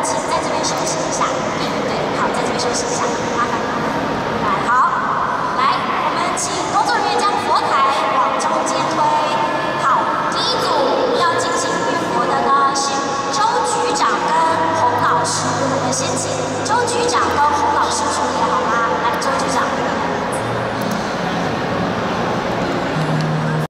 请在这边休息一下。对，好，在这边休息一下，麻烦。来，好，来，我们请工作人员将佛台往中间推。好，第一组要进行浴佛的呢是周局长跟洪老师，我们先请周局长跟洪